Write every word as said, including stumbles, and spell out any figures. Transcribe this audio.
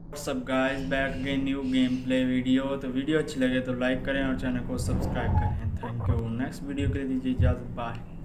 सब guys back again new game play video. तो video अच्छी लगे तो लाइक करें और चैनल को सब्सक्राइब करें। Thank you. नेक्स्ट वीडियो के लिए दीजिए इजाज़त। बाय।